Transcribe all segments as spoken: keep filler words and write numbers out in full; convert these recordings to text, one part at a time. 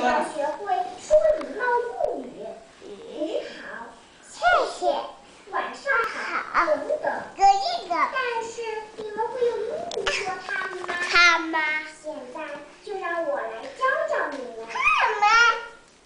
要学会说礼貌用语，你好， 谢谢， 晚上好，等等。 这一个， 但是你们会用英语说它们吗？ 他吗？ 现在就让我来教教你们。 他吗？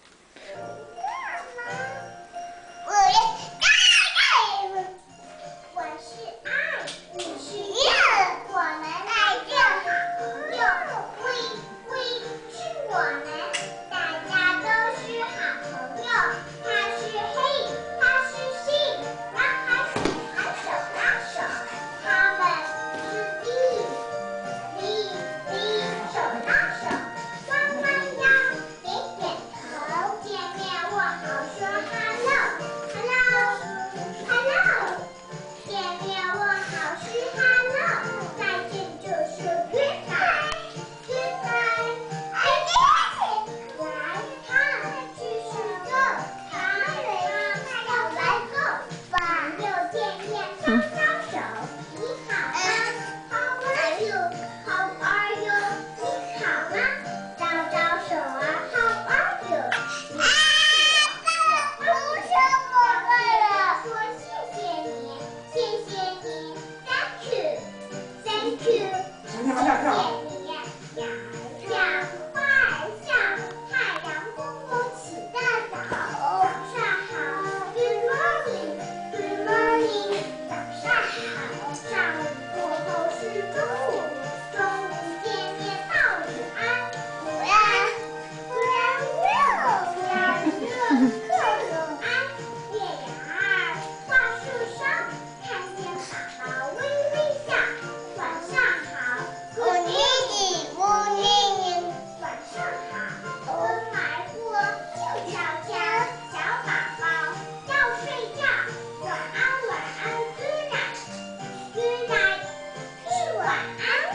我要大大。 我是爱，你是耶， 我们来做好朋友。喂喂，是我们，大家都是好朋友。他是嘿，他是西，男孩女孩手拉手，他们是一一一手拉手，弯弯腰，点点头，见面问好说 hello hello hello。见面问好是 hello， 再见就是 goodbye goodbye。哎，来看，这是个看看要来个朋友见面招招手，你好吗 ？How are you? How are you? 你好吗？招招手啊 ，How are you? 你不是我们了。 说谢谢你，谢谢你 ，Thank you，Thank you，谢谢你，摇摇快笑，太阳公公起得早，早上好 ，Good morning，Good morning，早上好，上午过后是中午，中午见面道午安，午安，午安热，午安热，客午安。月牙儿挂树梢，看见宝宝微微笑。晚上好，Good evening， 晚上好，风来过就悄悄，小宝宝要睡觉，晚安晚安 ，Good night，Good night， 是晚安。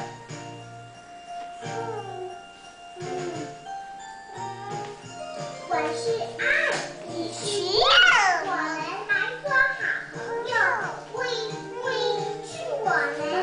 嗯嗯，我是爱，你是我们来做好朋友。喂喂，是我们。